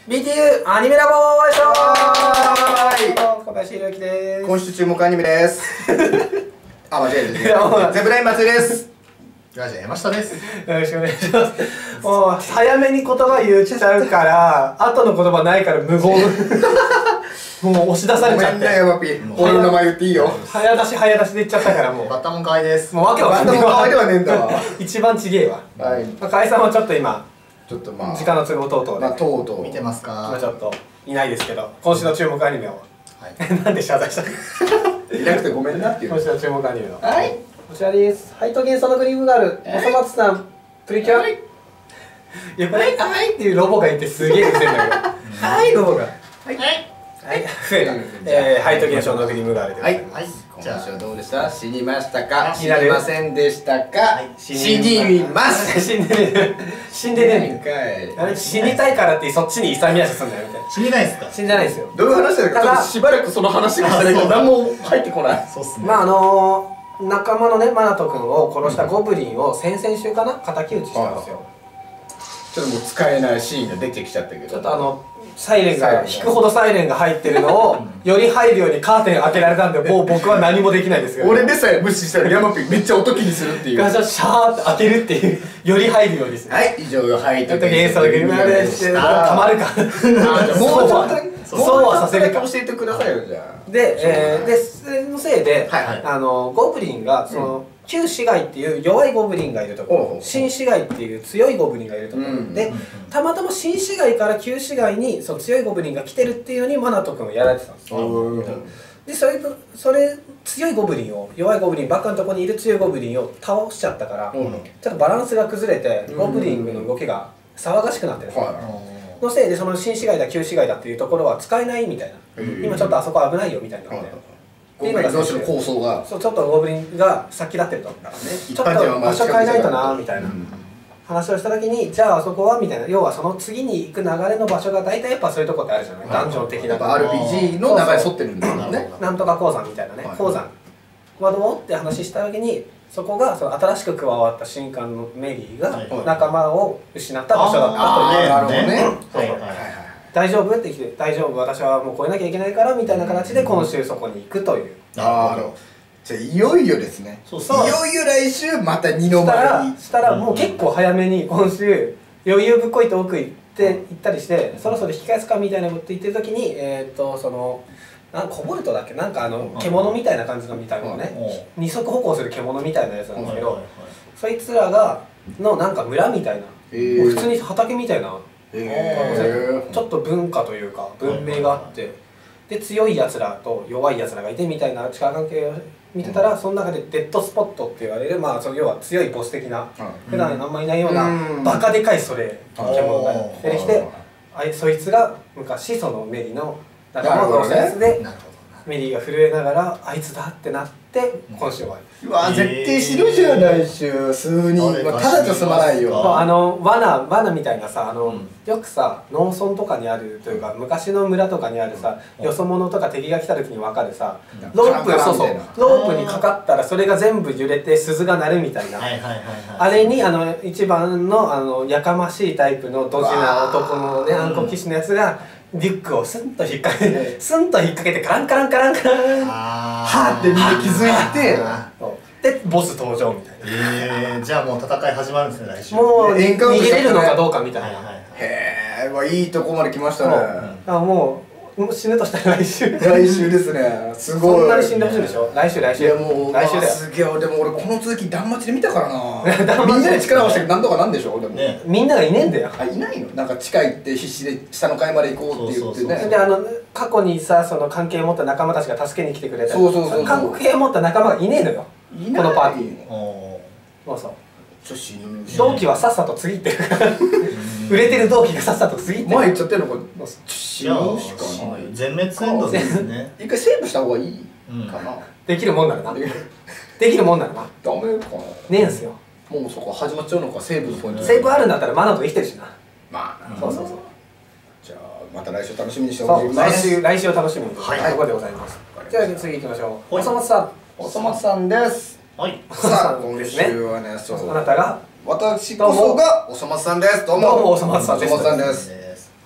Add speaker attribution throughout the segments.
Speaker 1: BTU アニメラボーいしょー。小林弘之です。
Speaker 2: 今週注目アニメです。あ、間違えた。ゼブライン祭りです。
Speaker 3: ガジャ山下です。
Speaker 1: よろしくお願いします。もう早めに言葉言っちゃうから後の言葉ないから無言。もう押し出されちゃって。
Speaker 2: ごめんね、ヤマピー。俺の名前言っていいよ。
Speaker 1: 早出しで言っちゃったからもう。
Speaker 3: バッタモン可愛いです。
Speaker 1: もうわけわかんない。
Speaker 2: バッタモン可愛いではねえんだわ。
Speaker 1: 一番ちげえわ。
Speaker 2: はい。
Speaker 1: 河合さんはちょっと今
Speaker 2: ちょっとまあ
Speaker 1: 時間の都合等々で。
Speaker 2: まあとうとう
Speaker 3: 見てますか。
Speaker 1: 今ちょっといないですけど、今週の注目アニメを。なんで謝罪したの？
Speaker 2: いなくてごめんなっていう。
Speaker 1: 今週の注目アニメの。
Speaker 2: はい。
Speaker 1: こちらです。ハイトゲンソノグリームガール、おそ松さん、プリキュア。いや、これ、はいっていうロボがいてすげえうるせえんだけど。はい、ロボが。はい。はい、増えた。ハイトゲンソノグリームガールでございます。
Speaker 2: 今週どうでした？死にましたか？死
Speaker 1: に
Speaker 2: にませんでしたか？死にます。
Speaker 1: 死んでね
Speaker 2: え。
Speaker 1: あれ死にたいからってそっちに勇み足すんだよみたいな。
Speaker 3: 死にないですか。
Speaker 1: 死んでないですよ。
Speaker 2: どういう話だか、ちょっとしばらくその話がしたけど何も入ってこない。
Speaker 3: そうっすね。
Speaker 1: まあ仲間のねマナト君を殺したゴブリンを先々週かな敵討ちしたんですよ。
Speaker 2: ちょっともう使えないシーンが出てきちゃったけど、
Speaker 1: ちょっとサイレンが引くほどサイレンが入ってるのをより入るようにカーテン開けられたんで、もう僕は何もできないですよ。
Speaker 2: 俺でさえ無視したらヤマピーめっちゃ音気にするっていう。
Speaker 1: ガチャシャーって開けるっていうより入るようにする。
Speaker 2: はい、以上が入って
Speaker 1: ちょっとゲストのゲームでしてたまるか。
Speaker 2: もうちょっと
Speaker 1: そうはさせるか。
Speaker 2: 教えてくださいよじゃあ。
Speaker 1: でそれのせいで
Speaker 3: はい
Speaker 1: ゴブリンがその旧市街っていう弱いゴブリンがいるところ、新市街っていう強いゴブリンがいるところで、たまたま新市街から旧市街にその強いゴブリンが来てるっていうようにマナト君はやられてたんですよ。でそれ強いゴブリンを弱いゴブリンばっかのところにいる強いゴブリンを倒しちゃったから、ちょっとバランスが崩れてゴブリンの動きが騒がしくなってるんですよ。のせいでその新市街だ旧市街だっていうところは使えないみたいな、今ちょっとあそこ危ないよみたいなので。
Speaker 2: ゴブリン同士の構想が
Speaker 1: そうちょっとゴブリンが先立ってると、ちょっと場所変えないとなみたいな話をした時に、じゃああそこはみたいな、要はその次に行く流れの場所が大体やっぱそういうとこってあるじゃない、ダンジョン的な
Speaker 2: RPG の流れ沿ってるんですよね。
Speaker 1: なんとか鉱山みたいなね、鉱山はどうって話した時に、そこがその新しく加わった新官のメリーが仲間を失った場所だったという。
Speaker 2: なるほどね。
Speaker 1: 大丈夫って来て、大丈夫、私はもう越えなきゃいけないからみたいな形で今週そこに行くという。
Speaker 2: なるほど。じゃあいよいよですね。いよいよ来週また二の丸に。
Speaker 1: したらもう結構早めに今週余裕ぶっこいて奥行ったりして、そろそろ引き返すかみたいなこと言ってる時にそのコボルトだっけ、なんか獣みたいな感じの見た目のね、二足歩行する獣みたいなやつなんですけど、そいつらのなんか村みたいな、普通に畑みたいな。ちょっと文化というか文明があって、で強いやつらと弱いやつらがいてみたいな力関係を見てたら、その中でデッドスポットって言われる、まあその要は強いボス的な、普段あんまりいないようなバカでかい獣が出てきて、そいつが昔そのメリの仲間を殺したやつで、メリーが震えながらあいつだってなって今週終わり。
Speaker 2: うわ絶対死ぬじゃん来週数人。ただじゃ済まないよ。
Speaker 1: 罠みたいなさ、よくさ農村とかにあるというか昔の村とかにあるさ、よそ者とか敵が来た時に分かるさ、ロープにかかったらそれが全部揺れて鈴が鳴るみたいな、あれに一番のやかましいタイプのドジな男のね暗黒騎士のやつがリュックをスンと引っ掛けてカランカランカランカラン
Speaker 2: はーってみんな気づいて、
Speaker 1: でボス登場みたいな。
Speaker 3: じゃあもう戦い始まるんですね来週。
Speaker 1: もう逃げれるのかどうかみたいな。
Speaker 2: へえ、いいとこまで来ましたね。
Speaker 1: もう死ぬとしたら来週
Speaker 2: ですね。すごい。
Speaker 1: そんなに死んでほしいでしょ。来週いや
Speaker 2: もう
Speaker 1: 来週だよ。
Speaker 2: すげえ。でも俺この続き断末で見たからな。みんなで力を合わせてなんとかなんでしょ。でも
Speaker 1: みんながいねえんだよ。
Speaker 2: いないの。なんか地下行って必死で下の階まで行こうって言ってね。
Speaker 1: で過去にさその関係を持った仲間たちが助けに来てくれたり、関係を持った仲間がいねえのよこのパーティーに。そうそう。同期はさっさと次って売れてる同期がさっさと次って
Speaker 2: 前言っちゃってるのか。
Speaker 3: 死ぬしかない。全滅エンドですね。
Speaker 2: 一回セーブした方がいいかな。
Speaker 1: できるもんならな。できるもんならな。
Speaker 2: ダメかな。ね
Speaker 1: えんすよ。
Speaker 2: もうそこ始まっちゃうのか。セーブポイント。
Speaker 1: セーブあるんだったらマナと生きてるしな。
Speaker 2: まあ
Speaker 1: そう。
Speaker 2: じゃあまた来週楽しみにしております。
Speaker 1: 来週を楽しみにというところでございます。じゃあ次行きましょう。おそ松さん。
Speaker 2: おそ松さんです。さあ今週はね、
Speaker 1: あなたが
Speaker 2: 私こそがおそ松さんです。どうも
Speaker 1: おそ松さんです。
Speaker 2: おそ松さんです。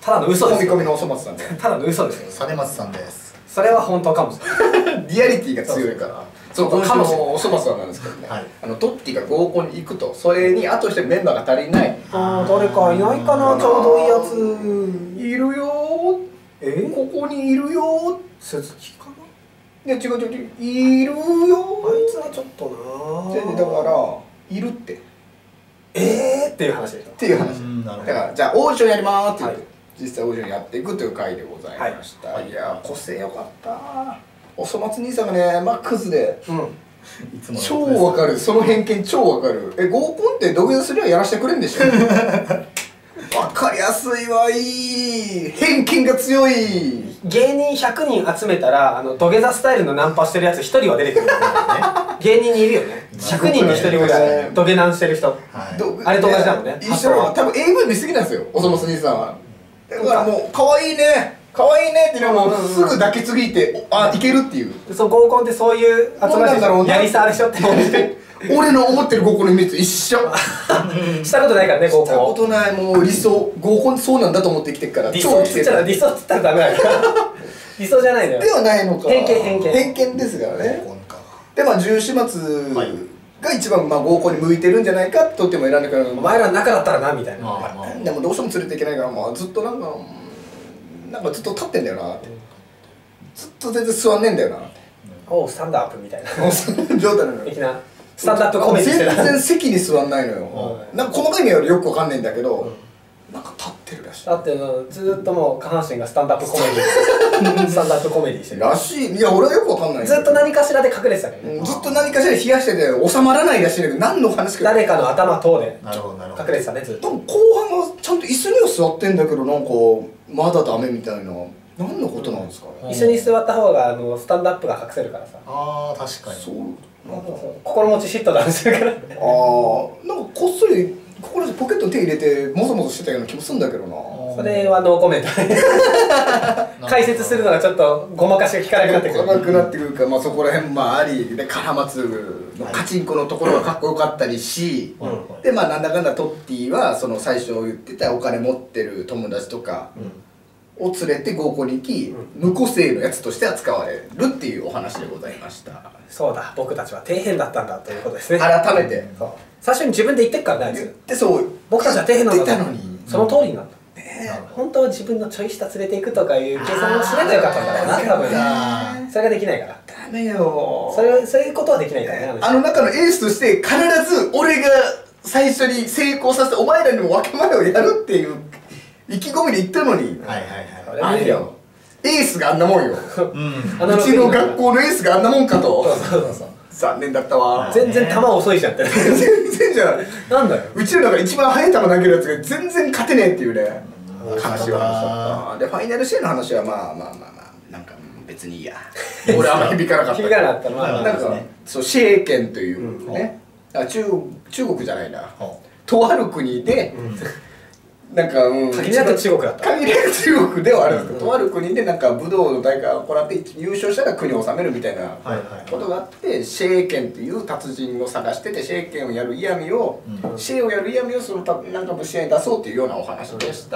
Speaker 1: ただの嘘ですよ。
Speaker 2: 込み込みのおそ松さんで
Speaker 1: ただの嘘ですよ。
Speaker 3: サネマツさんです。
Speaker 1: それは本当かもしれない。
Speaker 2: リアリティが強いから。そう今週のおそ松さんなんですけどね、
Speaker 3: はい、
Speaker 2: トッティが合コンに行くと、それにあと一人メンバーが足りない。
Speaker 1: ああ、誰かいないかな、ちょうどいいやつ。
Speaker 2: いるよー、ここにいるよー。
Speaker 1: 鈴木か
Speaker 2: な。いや違う、いるよー。
Speaker 1: あいつはちょっとな。
Speaker 2: だからいるって、
Speaker 1: っていう話でしょ。
Speaker 2: っていう話。だからじゃあオーディションやりまーって言って、実際オーディションやっていくという回でございました。いや個性よかったー。おそ松兄さんがね、まあクズで、超わかる。その偏見超わかる。合コンって土下座すりゃやらせてくれんでしょ。わかりやすいわ。いい偏見が強い。
Speaker 1: 芸人100人集めたら土下座スタイルのナンパしてるやつ1人は出てくるんだよね。芸人にいるよね。100人に1人ぐらい土下座してる人。あれと同じだもんね。
Speaker 2: 一緒は多分 AV 見すぎなんですよ、おそ松兄さんは。だからもう可愛いね可愛いねっていうのもすぐ抱きついて、あ、いけるっていう。
Speaker 1: そう合コンってそういう集まりでしょ。やりさあれしょって
Speaker 2: 俺の思ってる合コンのイメージと一緒。
Speaker 1: したことないからね、合コン。
Speaker 2: したことない。もう理想、合コンそうなんだと思ってきてるから。
Speaker 1: 理想って言ったら理想って言ったらダメだから。理想じゃないのよ。
Speaker 2: ではないのか。
Speaker 1: 偏
Speaker 2: 見ですからね。でまあ14月が一番合コンに向いてるんじゃないかとっても選んでくれる。
Speaker 1: お前ら中だったらなみたいな。
Speaker 2: でもどうしても連れていけないから、まあずっとなんかずっと立ってんだよなって。ずっと全然座んねえんだよなって。
Speaker 1: おうスタンドアップみたいな
Speaker 2: 状態なのよ。
Speaker 1: 的なスタンドアップコメディしてた。
Speaker 2: 全然席に座んないのよ。なんか細かい意味はよくわかんないんだけど、なんか立ってるらしい。
Speaker 1: だってずっともう下半身がスタンドアップコメディスタンドアップコメディしてる
Speaker 2: らしい。いや俺はよくわかんない。
Speaker 1: ずっと何かしらで隠れてたけどね。
Speaker 2: ずっと何かしらで冷やしてて収まらないらしいんだけど、何の話か。
Speaker 1: 誰かの頭等で
Speaker 3: なるほどなるほど
Speaker 1: 隠れてたねずっと。
Speaker 2: 多分後半はちゃんと椅子には座ってんだけど、なんかまだダメみたいな。何のことなんですかね。
Speaker 1: 一緒に座った方がスタンドアップが隠せるからさ。
Speaker 3: ああ確かに。
Speaker 2: そう
Speaker 1: 心持ちシットダウンするから。
Speaker 2: なんかこっそり心でポケットに手入れてもぞもぞしてたような気もするんだけどな。
Speaker 1: それはノーコメント。解説するのがちょっとごまかしが効かなくなってくる。
Speaker 2: ごまかなくなってくるから、まあそこら辺もありで、カラマツのカチンコのところがかっこよかったりし、でまあなんだかんだトッティはその最初言ってたお金持ってる友達とかを連れて合コンに行き、無個性のやつとして扱われるっていうお話でございました。
Speaker 1: そうだ、僕たちは底辺だったんだということですね。
Speaker 2: 改めて
Speaker 1: 最初に自分で言ってっからね、あいつ。
Speaker 2: でそう
Speaker 1: 僕たちは底辺なんだ
Speaker 2: 言ってたのに、
Speaker 1: その通りになった。本当は自分のちょい下連れていくとかいう計算をすればよかったんだろうな、多分。それができないから。
Speaker 2: ダメよ。
Speaker 1: そういうことはできないからね。
Speaker 2: あの中のエースとして必ず俺が最初に成功させてお前らにも分け前をやるっていう意気込みで言ったのに、あれよ、エースがあんなもんよ。うちの学校のエースがあんなもんかと。残念だったわ。
Speaker 1: 全然球遅いじゃんって。
Speaker 2: 全然じゃない。
Speaker 1: なんだよ。
Speaker 2: うちらだから一番速い球投げるやつが全然勝てねえっていうね話はあった。でファイナルシーンの話はまあなんか別にいいや。俺あんま響かなかった。
Speaker 1: 響かなかった。
Speaker 2: なんかそうシェーケンというね、中国じゃないな、とある国でなんか
Speaker 1: 限りなく中国だった。
Speaker 2: 限りなく中国ではあるんですけど、とある国でなんか武道の大会を行って優勝したら国を治めるみたいなことがあって、シェーケンっていう達人を探してて、シェーケンをやる嫌味を、シェーをやる嫌味をそのなんか試合に出そうっていうようなお話でした。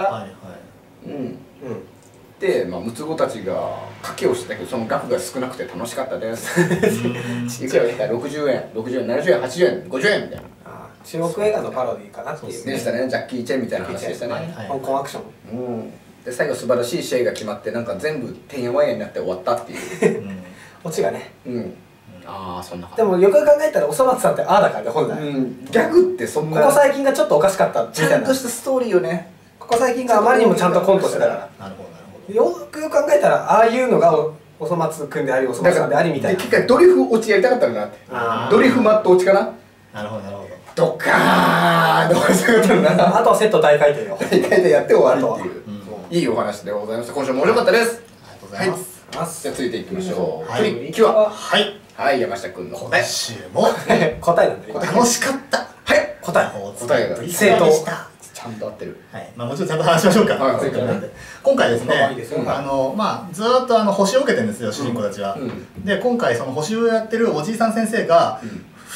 Speaker 2: で、まあ、ムツゴたちが賭けをしてたけど、その額が少なくて楽しかったです。いくらでしたら60円、60円、70円、80円、50円みたいな。
Speaker 1: 中国映画のパロディかなっていう。
Speaker 2: でしたね、ジャッキー・チェンみたいな話でしたね。
Speaker 1: 香港アクション。
Speaker 2: で、最後素晴らしい試合が決まって、なんか全部てんやわんやになって終わったっていう。
Speaker 1: オチがね。
Speaker 2: ああ、そんな感
Speaker 1: じ。でもよく考えたらおそ松さんってああだからね、本来。
Speaker 2: ギャグってそんな。
Speaker 1: ここ最近がちょっとおかしかったみたいな。
Speaker 2: ちゃんとしたストーリーをね。
Speaker 1: ここ最近があまりにもちゃんとコントしてたから。なるほど。よく考えたらああいうのがおそ松くんでありおそ松さんでありみたいな。
Speaker 2: 結局ドリフ落ちやりたかったのなって。ドリフマット落ちかな。
Speaker 3: なるほどなるほど。
Speaker 2: ドカーンとかそういうことな。
Speaker 1: あとはセット大回転よ。
Speaker 2: 大回転やって終わりっていういいお話でございました。今週も面白かったです。
Speaker 3: ありがとうございます。
Speaker 2: じゃあ続いていきましょう。
Speaker 3: プリ
Speaker 2: キュア。
Speaker 3: はい
Speaker 2: 山下くんの
Speaker 3: 今週も
Speaker 1: 答えなんだよ。
Speaker 3: 楽しかった。
Speaker 2: はい
Speaker 1: 答え
Speaker 2: が
Speaker 1: 正当
Speaker 2: ちゃんと合ってる。
Speaker 3: はい、まあもちろんちゃんと話しましょうか。今回ですね、まあずっと星を受けてるんですよ、主人公たちは。で、今回その星をやってるおじいさん先生がフ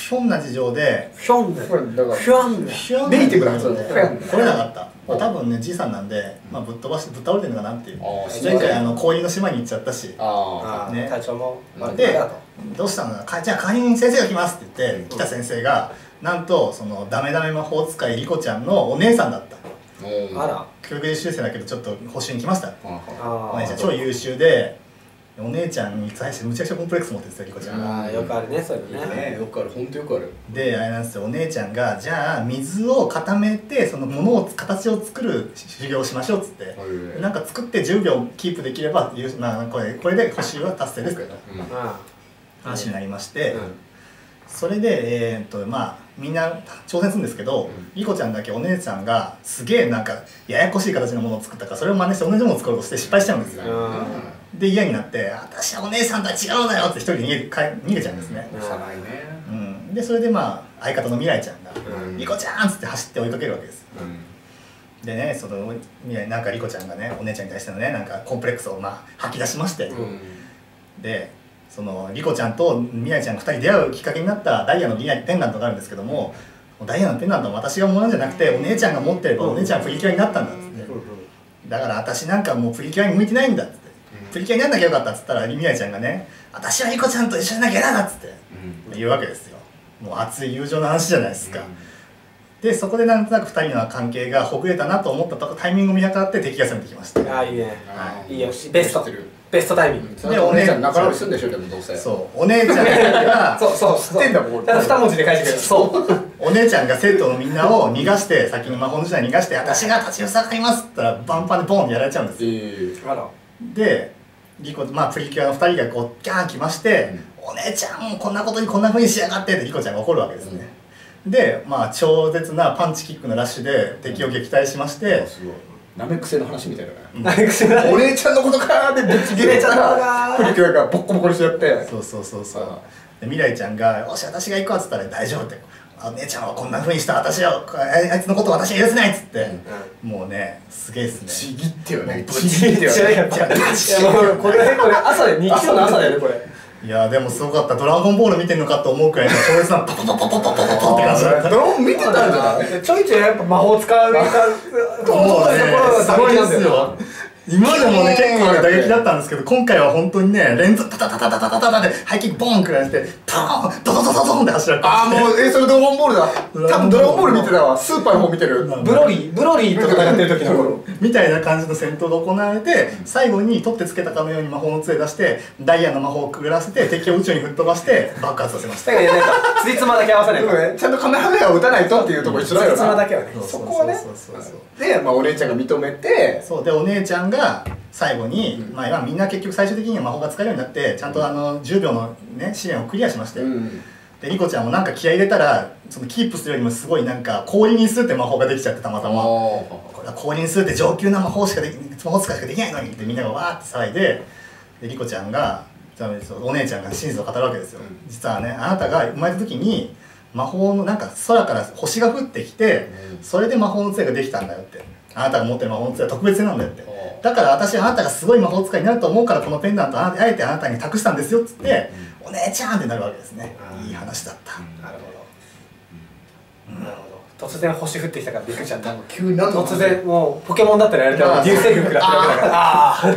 Speaker 3: ひょんな事情で
Speaker 1: ひょんねひょんね
Speaker 2: ネイティブな発音で
Speaker 3: 来れなかった。まあ多分ねじいさんなんで、まあぶっ飛ばしてぶっ倒れてるのかなっていう。前回氷の島に行っちゃったし、
Speaker 1: ね、体調も
Speaker 3: でどうしたの、じゃあ代わりに先生が来ますって言って来た先生がなんとそのダメダメ魔法使いリコちゃんのお姉さんだった。
Speaker 1: あら、
Speaker 3: 教育実習生だけどちょっと補習に来ました。お姉ちゃん超優秀で、お姉ちゃんに対してむちゃくちゃコンプレックス持ってるんですよ、リコちゃんが。
Speaker 1: よくあるね、そういうのね。
Speaker 2: よくある、本当よくある。
Speaker 3: で、あれなんですよ、お姉ちゃんがじゃあ水を固めてそのものを形を作る修行をしましょうっつって、なんか作って10秒キープできれば、まあこれで補習は達成ですけど、話になりまして、それでまあみんな挑戦するんですけど、リコちゃんだけお姉ちゃんがすげえなんかややこしい形のものを作ったから、それを真似して同じものを作ろうとして失敗しちゃうんですよ。で嫌になって「私はお姉さんとは違うのよ」って一人で逃げちゃうんですね。でそれでまあ相方の未来ちゃんが「リコちゃん!」っつって走って追いかけるわけです。でね、そのなんかリコちゃんがねお姉ちゃんに対してのねなんかコンプレックスをまあ吐き出しまして、でそのリコちゃんと未来ちゃんが2人出会うきっかけになったダイヤのペンダントがあるんですけども、ダイヤのペンダントは私がものじゃなくてお姉ちゃんが持ってればお姉ちゃんはプリキュアになったんだっつって、だから私なんかもうプリキュアに向いてないんだっつって、プリキュアになんなきゃよかったっつったら未来ちゃんがね「私はリコちゃんと一緒になきゃな」っつって言うわけですよ。もう熱い友情の話じゃないですか。でそこでなんとなく2人の関係がほぐれたなと思ったタイミングを見計らって敵が攻めてきました。
Speaker 1: ああいいね、いいよ、ベストタイミング
Speaker 2: でお姉ちゃん仲直りするんでしょ。でもどうせ
Speaker 3: そうお姉ちゃんが
Speaker 1: そう
Speaker 2: 知ってんだもん。
Speaker 1: 2文字で返してくれる。そう
Speaker 3: お姉ちゃんが生徒のみんなを逃がして先に魔法の時代に逃がして、私が立ちふさがりますって言ったらバンパンでボンってやられちゃうんですよ。でリコ、まあ、プリキュアの2人がこうギャーン来まして「お姉ちゃんこんなことにこんなふうにしやがって」ってリコちゃんが怒るわけですね。でまあ超絶なパンチキックのラッシュで敵を撃退しまして、
Speaker 2: なめくせの話みたいなね。お姉ちゃんのことかーでぶち切れたらプリキュアがボッコボコにしちゃって、
Speaker 3: そうで未来ちゃんが「よし私が行くわ」っつったら「大丈夫」って「お姉ちゃんはこんなふうにした私はあいつのことを私は許せない」っつって、もうねすげえっすね。
Speaker 2: ちぎってよね。
Speaker 3: ちぎってよね。
Speaker 1: これ朝で日曜の朝だよねこれ。
Speaker 3: いやでもすごかった。ドラゴンボール見てんのかと思うくらいの強烈なパパパパパパパパって感じだった。
Speaker 2: ドラゴン見てたんじゃない？
Speaker 1: ちょいちょいやっぱ魔法使う
Speaker 3: もうねすごいですよ。今までもね結構打撃だったんですけど、今回は本当にね連続タタタタタタタタでハイキックボーンくらいしてパーンドドドドドンって走られて、
Speaker 2: ああもうそれドラゴンボールだ。多分ドラゴンボール見てたわ。スーパーの方見てる。
Speaker 1: ブロリーと戦ってる時の頃
Speaker 3: みたいな感じの戦闘が行われて、最後に取ってつけたかのように魔法の杖出してダイヤの魔法をくぐらせて敵を宇宙に吹っ飛ばして爆発させました。
Speaker 1: だからつじつまだけ合わせないと
Speaker 2: ちゃんとカメハメハを打たないとっていうところ一緒だよな。
Speaker 1: つじつまだけはね。
Speaker 3: そこはね。
Speaker 2: でまあお姉ちゃんが認めて、
Speaker 3: そうでお姉ちゃんが最後に、まあみんな結局最終的には魔法が使えるようになってちゃんと10秒のね試練をクリアしまして、でリコちゃんもなんか気合い入れたらそのキープするよりもすごいなんか氷にするって魔法ができちゃって、たまたまこれは氷にするって上級な魔法使いしかできないのにってみんながわーって騒いで、リコちゃんがお姉ちゃんが真実を語るわけですよ。実はねあなたが生まれた時に魔法のなんか空から星が降ってきて、それで魔法の杖ができたんだよって、あなたが持ってる魔法の杖は特別なんだよって、だから私はあなたがすごい魔法使いになると思うからこのペンダントをあえてあなたに託したんですよっつって、お姉ちゃんってなるわけですね。いい話だった。
Speaker 1: なるほど。突然星降ってきたからびっくりしちゃった。
Speaker 2: 急に
Speaker 1: 突然もうポケモンだったらやれたら流星群食らってるわけだから。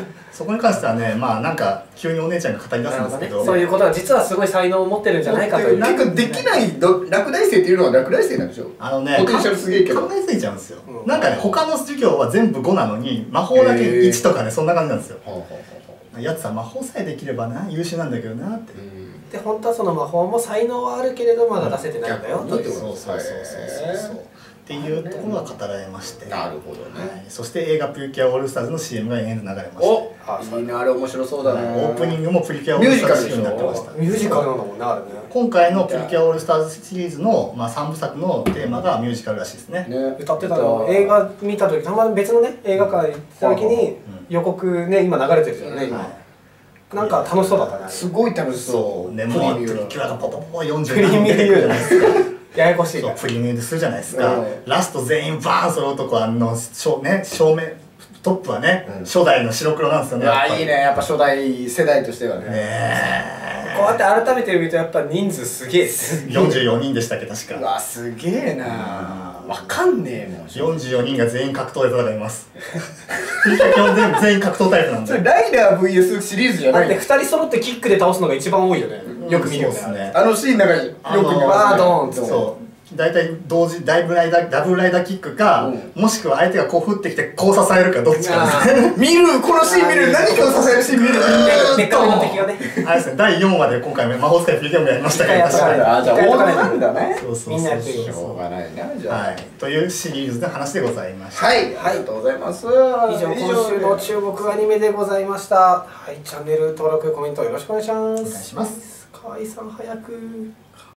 Speaker 3: そこに関してはね、まあなんか急にお姉ちゃんが語り出すんですけど、
Speaker 1: そういうことは実はすごい才能を持ってるんじゃないかという。
Speaker 2: 結構できない落第生っていうのは落第生なんでしょ。ポテンシャルすげえけど
Speaker 3: 考えすぎちゃうんですよ。なんかね他の授業は全部5なのに魔法だけ1とかねそんな感じなんですよ。やつは魔法さえできればな優秀なんだけどなって。
Speaker 1: で本当はその魔法も才能はあるけれどまだ出せてないんだよっていう。
Speaker 3: そうっていうところが語られまして、
Speaker 2: なるほどね。
Speaker 3: そして映画「プリキュアオールスターズ」の CM が延々流れました。
Speaker 2: いいな、あれ面白そうだね。
Speaker 3: オープニングもプリキュアオールスターズになってました。
Speaker 1: ミュージカルなんだもんねあれね。
Speaker 3: 今回のプリキュアオールスターズシリーズの3部作のテーマがミュージカルらしいですね。
Speaker 1: 歌ってたの映画見た時、たまに別のね映画館行った時に予告ね今流れてるじゃんね今。なんか楽しそうだったね。
Speaker 2: すごい楽しそう。
Speaker 3: ね、もうプリキュアがポポポ40
Speaker 1: プリミュー出るじゃないですか。ややこしい。
Speaker 3: プリミューでするじゃないですか。ラスト全員バーンその男正面トップはね初代の白黒なんですよね。
Speaker 2: いいね、やっぱ初代世代としてはね。
Speaker 1: こうやって改めて見るとやっぱ人数すげえっす。
Speaker 3: 44人でしたっけ確か。
Speaker 2: うわすげえな。わかんねえもん。
Speaker 3: 44人が全員格闘で戦います。基本全員格闘タイプなんで。
Speaker 2: それライダー VS シリーズじゃない。
Speaker 1: だって2人揃ってキックで倒すのが一番多いよね。よく見るよね。
Speaker 2: あのシーンなんかよく見ますね。
Speaker 1: ドーンって。
Speaker 3: そう。大体同時ダブルライダーキックか、もしくは相手がこう振ってきてこう支えるかどっちかですね。
Speaker 2: 見るこのシーン見る。何かを支えるシーン見る。
Speaker 1: でっかめの敵がね。
Speaker 3: あれですね、第4話で今回魔法使い PK もやりましたけど、確かに。
Speaker 2: あ、じゃあ王道なんだね。
Speaker 3: そうそう
Speaker 1: みんなやってる。
Speaker 2: しょうがないな、じゃあ。
Speaker 3: はい。というシリーズの話でございました。
Speaker 2: はい、ありがとうございます。
Speaker 1: 以上、今週の注目アニメでございました。はい、チャンネル登録、コメントよろしくお願いします。
Speaker 3: お願いします。
Speaker 1: 河合さん早く。